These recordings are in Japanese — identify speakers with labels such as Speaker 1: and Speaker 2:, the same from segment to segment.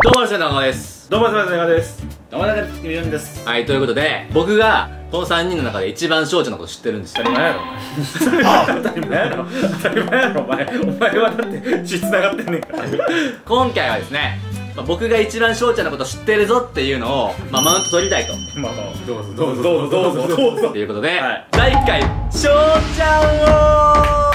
Speaker 1: どうもですね、長尾です。
Speaker 2: どうもですね、です。
Speaker 1: どうもですね、みるんです。はい、ということで、僕がこの3人の中で一番翔ちゃんのこと知ってるんですよ。
Speaker 2: 当たり前やろ。当たり前やろ。当たり前やろ、お前はだって血繋がってんねんから。
Speaker 1: 今回はですね、僕が一番翔ちゃんのこと知ってるぞっていうのを、マウント取りたいと。
Speaker 2: まあまあ、どうぞどうぞどうぞどうぞどうぞ。
Speaker 1: ということで、
Speaker 2: はい、
Speaker 1: 第1回翔ちゃんを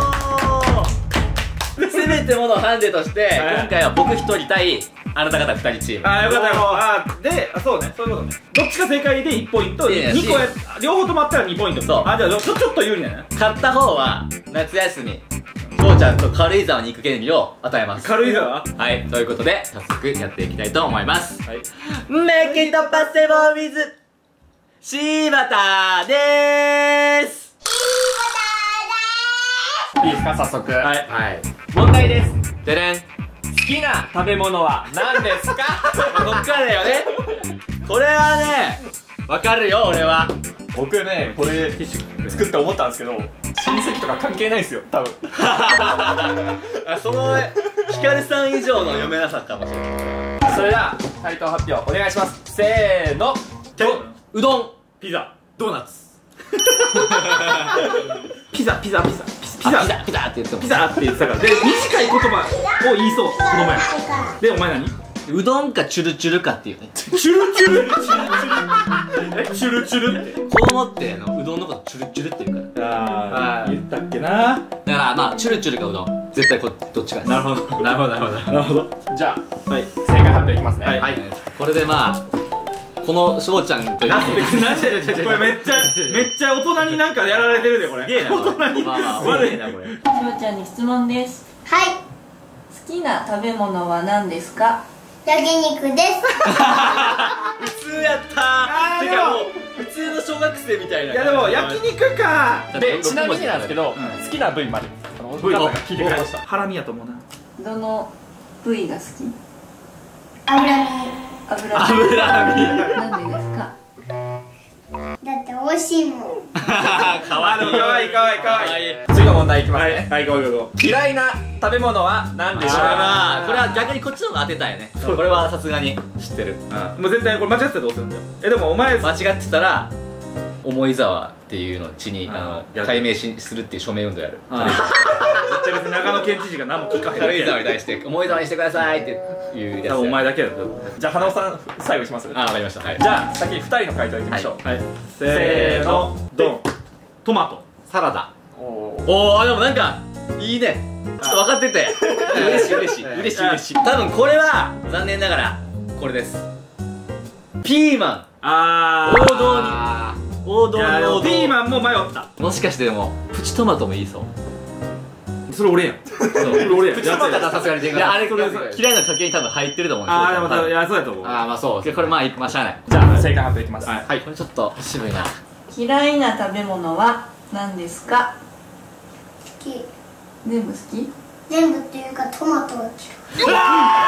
Speaker 1: せめてものハンデとして、今回は僕1人対あなた方2人チーム。
Speaker 2: ああ、よかったよ。で、そうね、そういうことね。どっちか正解で1ポイント、2個や、両方ともあったら2ポイント。そう。あ、じゃあちょっと有利だね。
Speaker 1: 勝った方は夏休み翔ちゃんと軽井沢に行く権利を与えます。
Speaker 2: 軽井沢。
Speaker 1: はい、ということで早速やっていきたいと思います。
Speaker 2: はい。
Speaker 1: メキトパセボーウィズ柴田でーす。
Speaker 3: いいですか、早速。
Speaker 2: はい。
Speaker 1: はい、
Speaker 3: 問題です。
Speaker 1: でれん。
Speaker 3: 好きな食べ物は何ですか？
Speaker 1: こっからだよね。これはね、わかるよ、俺は。
Speaker 3: 僕ね、これ作って思ったんですけど、親戚とか関係ないですよ、多分。
Speaker 1: そのヒカルさん以上の読めなさかもしれない。
Speaker 3: それでは回答発表お願いします。せーの。
Speaker 1: うどん、
Speaker 2: ピザ、ドーナツ。ピザって言ってた。ピザって言ってたから。で、短い言葉を言いそう。子供や。で、お前何？
Speaker 1: うどんかチュルチュルかっていうね。
Speaker 2: チュルチュル？え、チュルチュルって。
Speaker 1: 子供ってうどんのことチュルチュルって言うから。
Speaker 2: ああ、言ったっけな。
Speaker 1: だからまあチュルチュルかうどん、絶対どっちかです。
Speaker 2: なるほどなるほどなるほどなるほど。
Speaker 3: じゃあ、
Speaker 2: はい、
Speaker 3: 正解発表いきますね。
Speaker 2: はい。
Speaker 1: これでまあこの翔ちゃんという
Speaker 2: これめっちゃ大人になんかやられてるで、これ。大人に悪いな、これ。
Speaker 4: 翔ちゃんに質問です。
Speaker 5: はい。
Speaker 4: 好きな食べ物は何ですか？
Speaker 5: 焼肉です。
Speaker 1: 普通やったー。てかもう普通の小学生みたいな。
Speaker 2: いやでも焼肉か。
Speaker 3: で、ちなみになんですけど、好きな部位まで部位を聞いてくれました。
Speaker 2: ハラミやと思うな。
Speaker 4: どの部位が好き？
Speaker 5: 脂身。
Speaker 4: なんでですか？
Speaker 5: だって美味しいもん。
Speaker 1: かわいい。
Speaker 2: かわいいかわいいかわいい。
Speaker 3: 次の問題いきますね。
Speaker 2: はい、行こう。
Speaker 3: 嫌いな食べ物は何でしょうか？
Speaker 1: これは逆にこっちの方が当てたいね。これはさすがに知ってる。
Speaker 2: もう絶対これ間違ってたらどうするんだよ。でもお前
Speaker 1: 間違ってたら重井沢っていうのを地に改名するっていう署名運動やる。
Speaker 2: 別に長野県知事が何も聞かへん。
Speaker 1: 軽井沢に対して重井沢にしてくださいっていうやつ。
Speaker 2: お前だけだよ。
Speaker 3: じゃあ、花尾さん最後します。
Speaker 1: あ、わかりました。はい。
Speaker 3: じゃあ、先に2人の回答いきましょう。
Speaker 2: はい。せーの、ドン。トマト。
Speaker 1: サラダ。
Speaker 3: お
Speaker 1: ー、でもなんかいいね。ちょっと分かってて嬉しい。多分これは残念ながらこれです。ピーマン。王道に王道。
Speaker 2: ピーマンも迷った。
Speaker 1: もしかしてでもプチトマトもいいそう。
Speaker 2: それ俺やん。それ俺やん。
Speaker 1: プチトマトはさすがにいや、あれ嫌いな家系に多分入ってると思うんですよ。
Speaker 2: ああ、でも多分、いや、そうやと思う。
Speaker 1: ああ、まあそう。これまあしゃあない。
Speaker 3: じゃあ、正解発表いきます。
Speaker 1: はい。これちょっと渋いな。
Speaker 4: 嫌いな食べ物は何ですか？
Speaker 5: 好き。
Speaker 4: 全部好き？
Speaker 5: 全部っていうかトマトは嫌い。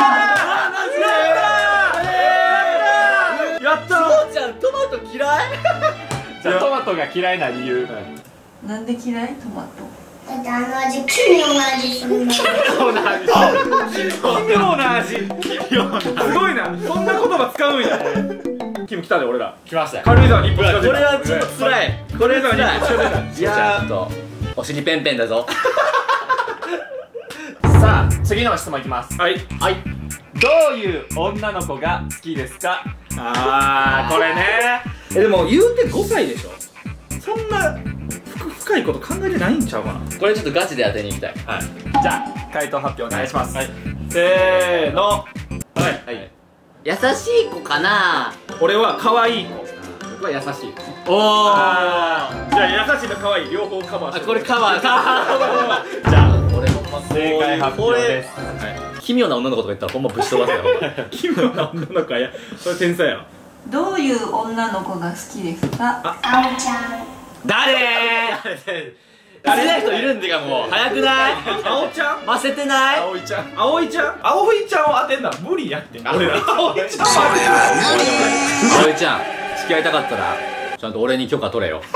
Speaker 2: やった
Speaker 1: 翔ちゃんトマト嫌い？
Speaker 3: じゃあ、トマトが嫌いな理由。
Speaker 4: なんで嫌い？トマト。
Speaker 5: だってあの味、奇妙な味するんだよ。
Speaker 2: 奇妙な味。すごいな。そんな言葉使うんや。キム来たで、俺ら。
Speaker 1: 来ましたよ。
Speaker 2: 軽井沢に一歩近づいた。
Speaker 1: これはちょっと辛い。これは辛い。いやー、ちょっとお尻ペンペンだぞ。
Speaker 3: さあ、次の質問いきます。
Speaker 2: はい。
Speaker 1: はい。
Speaker 3: どういう女の子が好きですか？
Speaker 2: あー、これね。でも言うて5歳でしょ。そんな深いこと考えてないんちゃうかな。
Speaker 1: これちょっとガチで当てに行きたい。
Speaker 2: はい。
Speaker 3: じゃあ、回答発表お願いします。
Speaker 2: はい。せーの。はい。
Speaker 1: 優しい子かな。
Speaker 2: 俺は可愛い子。
Speaker 1: 僕は優しい。
Speaker 2: おー。じゃあ優しいと可愛い両方カバーして。
Speaker 1: これカバー。じゃあ俺も
Speaker 3: 正解発表です。
Speaker 1: 奇妙な女の子とか言ったらほんまぶち飛ばすよ。
Speaker 2: 奇妙な女の子や。それ天才や。
Speaker 4: どういう女の子が好きですか？
Speaker 5: あおちゃん。
Speaker 1: 誰？好きな人いるんでかもう早くない？
Speaker 2: あおちゃん？
Speaker 1: ませてない？
Speaker 3: 葵ちゃん。
Speaker 2: 葵ちゃん？葵ちゃんを当てんのは無理やって。俺ら。葵ちゃん。
Speaker 1: 葵ちゃん、付き合いたかったらちゃんと俺に許可取れよ。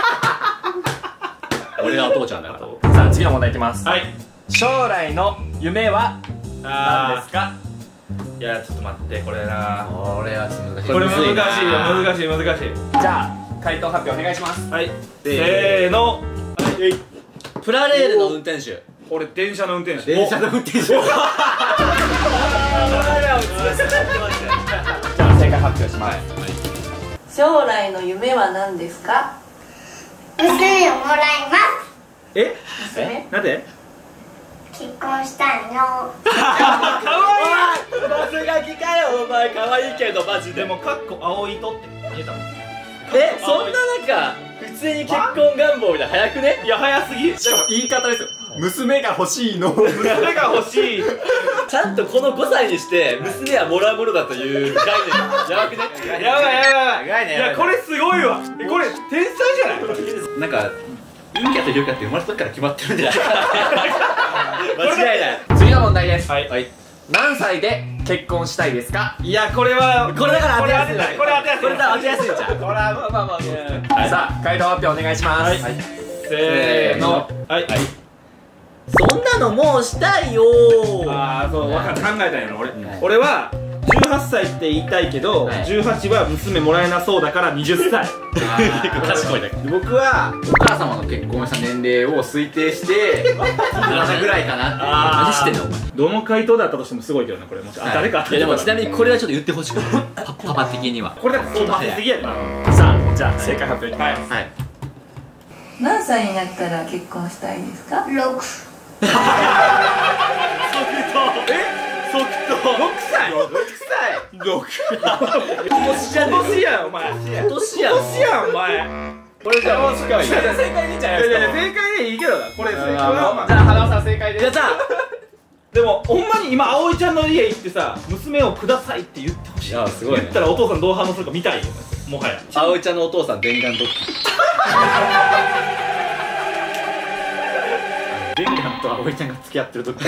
Speaker 1: 俺がお父ちゃんだから。
Speaker 3: さあ、次の問題いきます。
Speaker 2: はい。
Speaker 3: 将来の夢は何ですか？
Speaker 2: いやちょっと待ってこれな
Speaker 1: これはちょっと難しい。
Speaker 2: これ難しいよ難しい難しい。
Speaker 3: じゃあ回答発表お願いします。
Speaker 2: はいせーの。
Speaker 1: プラレールの運転手。
Speaker 2: 俺電車の運転手。
Speaker 1: 電車の運転手。
Speaker 3: じゃあ正解発表します。
Speaker 4: 将来の夢は何ですか？
Speaker 5: 娘をもらいます。
Speaker 2: え
Speaker 4: 娘？
Speaker 2: なんで？
Speaker 5: 結婚したいの。
Speaker 1: さすがきかよお前可愛いけどマジで。
Speaker 2: でもかっこ葵とって見えたもん。
Speaker 1: そんな中普通に結婚願望みたいな早くね？
Speaker 2: いや早すぎ。
Speaker 3: しかも言い方ですよ。娘が欲しいの。
Speaker 2: 娘が欲しい。
Speaker 1: ちゃんとこの5歳にして娘はもらうものだという概念やばくね？
Speaker 2: やばいやばい。
Speaker 1: 概念
Speaker 2: いやこれすごいわ。これ天才じゃない？
Speaker 1: なんか陰キャと陽キャって生まれた時から決まってるんじゃない？間違いない。
Speaker 3: 次の問題です。
Speaker 2: はい。
Speaker 3: 何歳で結婚したいですか？
Speaker 2: いやこれは
Speaker 1: これだから当てやすい。
Speaker 2: これ当てやすい。
Speaker 1: これ当てやすいじゃん。
Speaker 2: これはまあまあ
Speaker 3: さあ回答発表お願いします。
Speaker 2: せーの。はい。
Speaker 1: そんなのもうしたいよー。
Speaker 2: ああそう考えたんやろ俺は18歳って言いたいけど18は娘もらえなそうだから20歳。
Speaker 1: 賢いだけ。
Speaker 2: 僕は
Speaker 1: お母様の結婚した年齢を推定して7ぐらいかなって。何してんのお前。
Speaker 2: どの回答だったとしてもすごいけどなこれもし誰か。
Speaker 1: いやでもちなみにこれはちょっと言ってほしくない。パパ的には。
Speaker 2: これだって相当すぎやでな。
Speaker 3: さあじゃあ正解発表いきます。
Speaker 1: はい。
Speaker 4: 何歳になったら結婚したいですか？
Speaker 5: 6。
Speaker 2: 即答6歳
Speaker 1: 6
Speaker 2: 今年やんお前
Speaker 1: 歳。年や
Speaker 2: 今年やんお前。
Speaker 1: これじゃあもう近い。
Speaker 3: 正解でいいんじゃない
Speaker 2: い
Speaker 3: ですか。
Speaker 2: や正解でいいけどなこれ正解はまあ
Speaker 3: じゃあ花尾さん正解です。
Speaker 1: じゃあ
Speaker 2: でもほんまに今葵ちゃんの家行ってさ娘をくださいって言ってほしい。
Speaker 1: いやすごいね
Speaker 2: 言ったらお父さんどう反応するか見たいよもはや。
Speaker 1: 葵ちゃんのお父さん電眼ドッキ電眼と葵ちゃんが付き合ってる時。
Speaker 2: 捕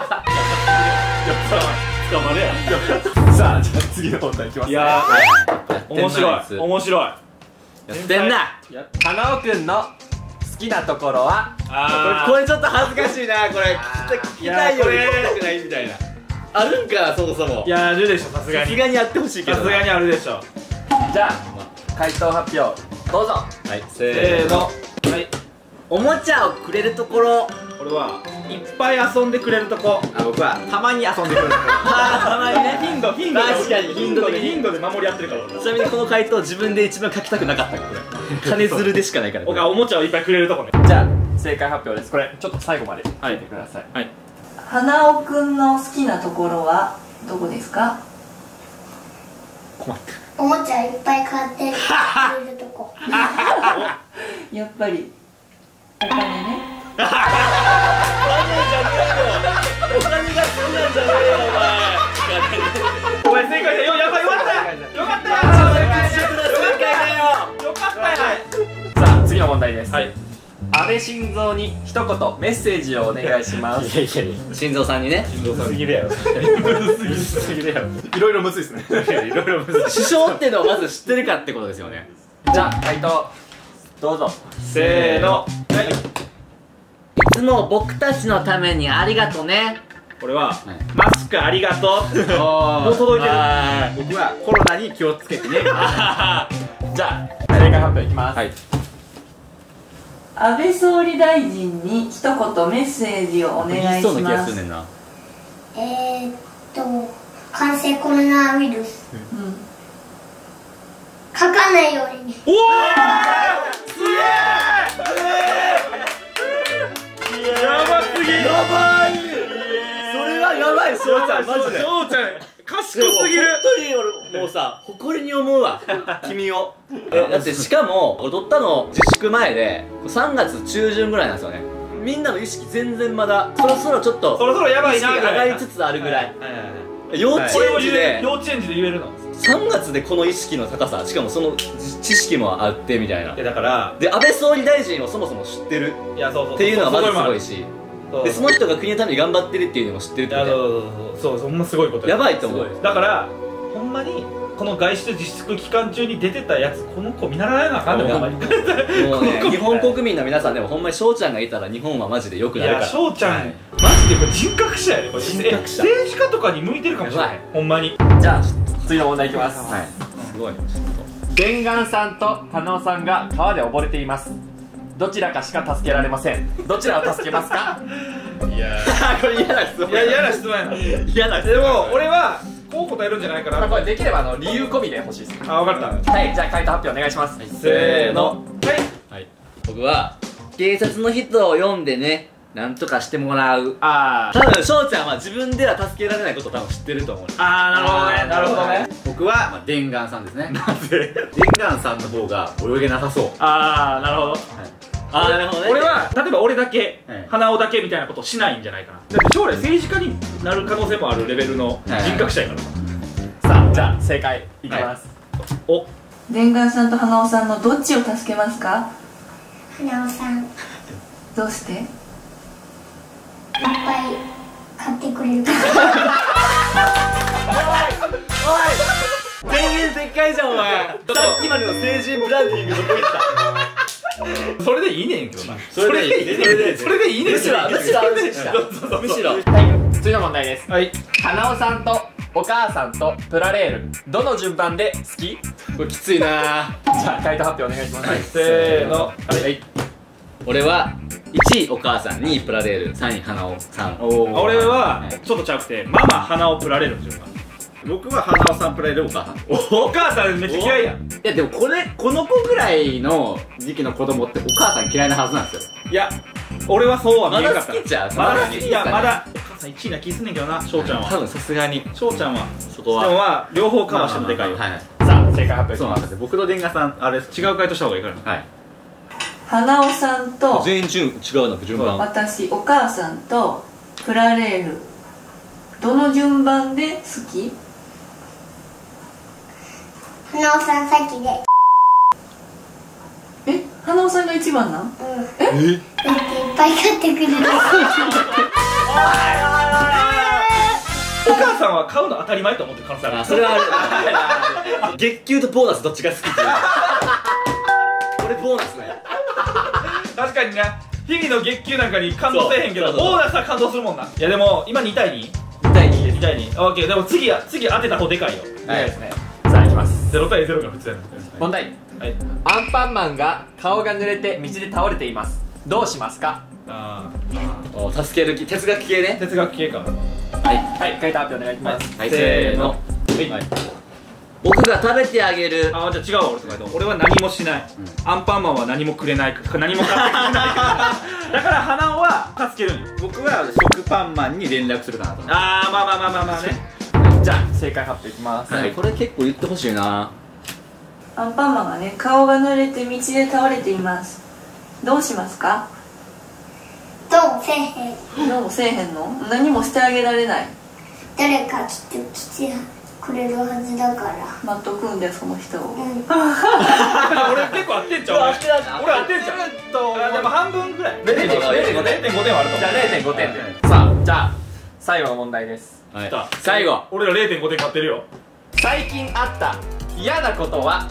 Speaker 2: まれや。
Speaker 3: さあじゃあ次の問題いきます。
Speaker 2: いや面白い面白い。
Speaker 1: やってんな。
Speaker 3: 花尾くんの好きなところは？
Speaker 1: これちょっと恥ずかしいな。これ聞きたいより聞きたくないみたいな。あるんかそもそも。
Speaker 2: いやあるでしょさすがに。
Speaker 1: さすがにやってほしいけど。
Speaker 2: さすがにあるでしょ。
Speaker 3: じゃあ回答発表どうぞ。
Speaker 1: はい
Speaker 2: せーの。はい。
Speaker 1: おもちゃをくれるところ。
Speaker 2: これはいっぱい遊んでくれるとこ。
Speaker 1: 僕は
Speaker 2: たまに遊んでくれるとこ。
Speaker 1: たまにね。
Speaker 2: 頻度で
Speaker 1: 確かに頻度
Speaker 2: で守り合ってるから。
Speaker 1: ちなみにこの回答自分で一番書きたくなかったこれ。金づるでしかないから。
Speaker 2: 僕はおもちゃをいっぱいくれるとこね。
Speaker 3: じゃあ正解発表です。これちょっと最後まで聞いてください。
Speaker 2: はい。
Speaker 4: 花尾くんの好きなところはどこですか？
Speaker 1: 困った。
Speaker 5: おもちゃいっぱい買ってくれるとこ。
Speaker 4: やっぱりお金ね。
Speaker 1: お金が好きなんじゃねえよ
Speaker 2: お前正解だよ。やばいよかったよかったよかったよ。
Speaker 3: さあ次の問題です。
Speaker 2: はい。
Speaker 3: 安倍晋三に一言メッセージをお願いします。
Speaker 1: 心臓さんにね。
Speaker 2: すぎるやろ。
Speaker 3: いろいろむずいですね。
Speaker 2: いろいろむずい。
Speaker 1: 首相っていうのをまず知ってるかってことですよね。
Speaker 3: じゃあ回答どうぞ。
Speaker 2: せーの。はい。
Speaker 1: いつも僕たちのためにありがとね。
Speaker 2: これはマスクありがとう。もう届いてる。
Speaker 1: 僕はコロナに気をつけてね。
Speaker 3: じゃあ正解発表いきます。
Speaker 1: はい。
Speaker 4: 安倍総理大臣に一言メッセージをお願いし
Speaker 1: そうな気が
Speaker 4: ますす。
Speaker 1: るねんな。
Speaker 5: 感染コロナウイルスかかないようにね。
Speaker 2: おおすげえ。やばすぎ。やばい。
Speaker 1: それはやばい。そうちゃんマジで。
Speaker 2: そうちゃん賢すぎる。
Speaker 1: 本当に俺もうさ誇りに思うわ君を。だってしかも踊ったの自粛前で3月中旬ぐらいなんですよね。みんなの意識全然まだそろそろちょっと
Speaker 2: そろそろやばいな
Speaker 1: 意識上がりつつあるぐらい。幼稚園児で
Speaker 2: 幼稚園児で言えるの。
Speaker 1: 3月でこの意識の高さ、しかもその知識もあってみたいな。
Speaker 2: だから
Speaker 1: で安倍総理大臣をそもそも知ってるっていうのはまずすごいし、でその人が国のために頑張ってるっていうのも知ってるってこと。
Speaker 2: そうほんますごいこと
Speaker 1: やばいと思う。
Speaker 2: だからほんまにこの外出自粛期間中に出てたやつ、この子見習わなあかんねん、ほんまに。もう
Speaker 1: ね、日本国民の皆さんでもほんまに翔ちゃんがいたら日本はマジで良くなるから。
Speaker 2: いや、翔ちゃん、マジでこれ人格者やで、これ。人格者。政治家とかに向いてるかもしれない、ほんまに。
Speaker 3: じゃあ次の問題いきます。
Speaker 1: はい、すごい。
Speaker 3: 伝願さんと加納さんが川で溺れています。どちらかしか助けられません。どちらを助けますか？
Speaker 2: いや
Speaker 1: これ嫌な質問。
Speaker 2: いや、嫌な質問やな。
Speaker 1: 嫌な質問。
Speaker 2: でも俺はこう答えるんじゃないかな。
Speaker 3: これできれば理由込みで欲しいです。
Speaker 2: あ、分かった。
Speaker 3: はい、じゃあ回答発表お願いします。
Speaker 2: せーの。
Speaker 1: はい。僕は警察の人を呼んでね、なんとかしてもらう。
Speaker 2: あ
Speaker 1: 多分翔ちゃんは自分では助けられないことを多分知ってると思う。
Speaker 2: あ、なるほどね、なるほどね。
Speaker 1: 僕は伝願さんですね。
Speaker 2: なぜ？
Speaker 1: 伝願さんの方が泳げなさそう。
Speaker 2: ああ、なるほど。
Speaker 1: ああ、なるほどね。
Speaker 2: 俺は例えば俺だけ、
Speaker 1: はい、
Speaker 2: 鼻緒だけみたいなことをしないんじゃないかな。だって将来政治家になる可能性もあるレベルの人格者やからさ。
Speaker 3: さあ、じゃあ正解いきます。
Speaker 2: お、
Speaker 4: 伝願さんと花尾さんのどっちを助けますか？
Speaker 5: 花尾さん、いっ
Speaker 4: どうして？
Speaker 5: ぱい買ってくれるから。
Speaker 1: 全員撤回じゃんお前。さっきまでの成人ブランディングどこ行った？
Speaker 2: それでいいねんけどな。
Speaker 1: それでいい。
Speaker 2: それでいいねん。
Speaker 1: むしろ安心した。むしろ。
Speaker 3: はい、次の問題です。
Speaker 2: はい。
Speaker 3: 花尾さんとお母さんとプラレール、どの順番で好き？
Speaker 1: これきついな。
Speaker 3: じゃあ回答発表お願いします。
Speaker 2: はい、せーの。はい。
Speaker 1: 俺は1位お母さん、2位プラレール、3位花尾さん。
Speaker 2: 俺はちょっとちゃうくて、ママ鼻をプラレールの順番。
Speaker 1: 僕は花尾さんプラレールお母さん。
Speaker 2: お母さんめっちゃ嫌いやん。
Speaker 1: いやでもこの子ぐらいの時期の子供ってお母さん嫌いなはずなんですよ。
Speaker 2: いや、俺はそうは見えなかった。
Speaker 1: まだ好きちゃう？
Speaker 2: まだ好き。いや、まだお母さん1位な気すんねんけどな、翔ちゃんは。
Speaker 1: 多分さすがに
Speaker 2: 翔ちゃんは
Speaker 1: そこは。
Speaker 2: でもまあ両方カバーしてもでかいよ。
Speaker 1: はい。
Speaker 3: さあ、正解発表し
Speaker 1: そうなん
Speaker 3: ます。
Speaker 1: ですよ。僕と伝賀さんあれ
Speaker 2: 違う回答した方がいいからね。
Speaker 1: はい。
Speaker 4: 花尾さんと
Speaker 1: 全員違うの順番。
Speaker 4: 私、お母さんとプラレール、どの順番で好き？
Speaker 5: 花尾さん先で。
Speaker 4: え、花尾さんが一番なん？
Speaker 5: うん。だっていっぱい買ってくれる。
Speaker 2: お母さんは買うの当たり前と思ってる可能性ある。
Speaker 1: それはある。月給とボーナスどっちが好きっていう。これボーナスね。
Speaker 2: 確かにね、日々の月給なんかに感動せえへんけど、ボーナスは感動するもんな。いやでも今2対 2？
Speaker 1: 2対2です。
Speaker 2: 2対2。オッケー。でも次当てた方でかいよ。
Speaker 1: はい
Speaker 3: ですね。さあ、いきます。
Speaker 2: 0対0が普通やな。
Speaker 3: 問題。
Speaker 2: はい。
Speaker 3: アンパンマンが顔が濡れて道で倒れています。どうしますか？
Speaker 2: あ
Speaker 1: お助ける気、哲学系ね。
Speaker 2: 哲学系か。
Speaker 3: はい、回答発表お願いします。
Speaker 1: はい、せーの。僕が食べてあげる。
Speaker 2: あ、じゃあ違うわ、俺とか言うと。俺は何もしない。アンパンマンは何もくれない。何も買ってくれないから。だから花尾は助けるんよ。
Speaker 1: 僕は食パンマンに連絡するかなと思って。
Speaker 2: あー、まあね。
Speaker 3: じゃあ正解発表いきます。
Speaker 1: はい、これ結構言ってほしいな。
Speaker 4: アンパンマンがね、顔が濡れて道で倒れています。どうしますか？
Speaker 5: どうもせえへん。
Speaker 4: どうもせえへんの？何もしてあげられない。
Speaker 5: 誰か来てくれるはずだから。
Speaker 4: 待っとくんで、その人を。
Speaker 5: うん。
Speaker 2: 俺結構合ってんちゃう？俺合ってんちゃう？でも半分ぐらい。0.5点はあると思う。
Speaker 3: じゃあ0.5点で。さあ、じゃあ最後の問題です。
Speaker 1: はい、最後。
Speaker 2: 俺ら 0.5 点買ってるよ。
Speaker 3: 最近あった嫌なことは？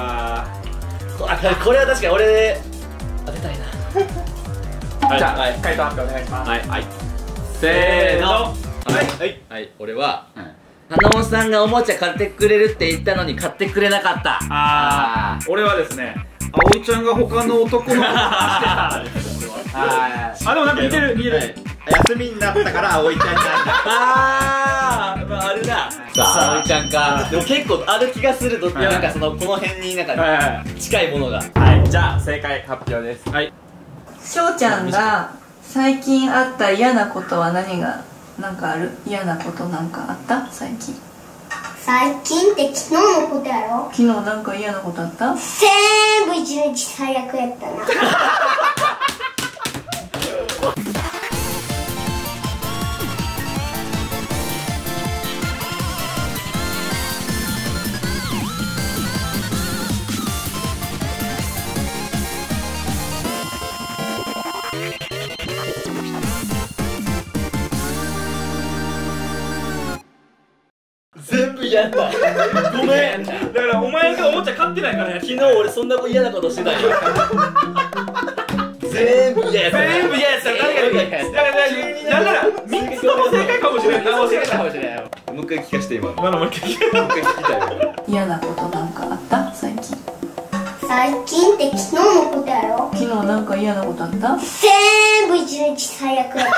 Speaker 1: これは確かに俺で当てたいな。
Speaker 3: じゃあ回答発表お願いします。
Speaker 1: はい、せーの。はい、俺は花尾さんがおもちゃ買ってくれるって言ったのに買ってくれなかった。
Speaker 2: 俺はですね、葵ちゃんが他の男の子としてた。あ、でもなんか似てる。
Speaker 1: 休みになったから葵ちゃんになった。あれだ。さあ葵ちゃんか。でも結構ある気がする。なんかこの辺になんか近いものが。
Speaker 3: はい、じゃあ正解発表です。
Speaker 2: はい。
Speaker 4: 翔ちゃんが最近あった嫌なことはなんかある？嫌なことなんかあった？最近。
Speaker 5: 最近って昨日のことやろ？
Speaker 4: 昨日なんか嫌なことあった？
Speaker 5: 全部一日最悪やったな。
Speaker 1: 全部部嫌だ。
Speaker 2: ごめん。だからお前がおもちゃ買ってないからや。
Speaker 1: 昨日俺そんな嫌なことしてないよ。全部嫌やった。
Speaker 2: 全部嫌やったら誰がいい？なんなら3つとも正解かもしれない。
Speaker 1: もう一回聞かせて今の。
Speaker 2: 今のもう一回聞け。
Speaker 1: もう一回聞きたいよ。
Speaker 4: 嫌なことなんかあった最近？
Speaker 5: 最近って昨日のことやろ。
Speaker 4: 昨日なんか嫌なことあった？
Speaker 5: 全部一日最悪やった。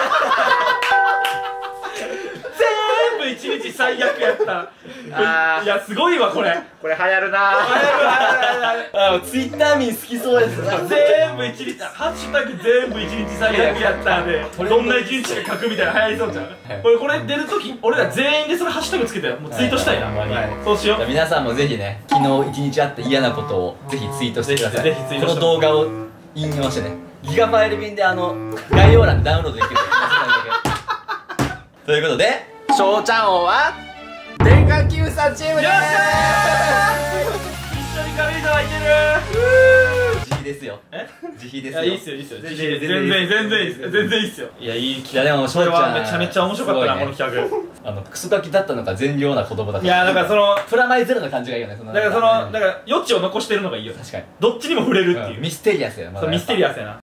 Speaker 2: 全部一日最悪やった。いやすごいわこれ。
Speaker 3: これ流行るな
Speaker 1: あ、ツイッター民好きそうですな。
Speaker 2: 全部一日、ハッシュタグ全部一日最悪やったんで、どんな一日か書くみたいな流行りそうじゃん。これ出るとき、俺ら全員でそれハッシュタグつけてもうツイートしたいな。そうしよう。
Speaker 1: 皆さんもぜひね、昨日一日あって嫌なことをぜひツイートしてください。
Speaker 2: ぜひツイートして
Speaker 1: この動画を引用してね、ギガファイル便で概要欄でダウンロードできるということで、
Speaker 3: 翔ちゃん王は電眼キューさんチームで
Speaker 2: よっしゃー。一緒に軽井沢行ける。
Speaker 1: 自費ですよ。自費ですよ。
Speaker 2: いいっすよいいっすよ。全然いいっすよ。全然いいっすよ。いやいい企画。
Speaker 1: いやでも
Speaker 2: これはめちゃめちゃ面白かったなこの企画。
Speaker 1: クソガキだったのか善良な子供だった。
Speaker 2: いやだからその
Speaker 1: プラマイゼロの感じがいいよね。
Speaker 2: だから余地を残してるのがいいよ。
Speaker 1: 確かに
Speaker 2: どっちにも触れるっていう。
Speaker 1: ミステリアスやな。
Speaker 2: ミステリアスやな。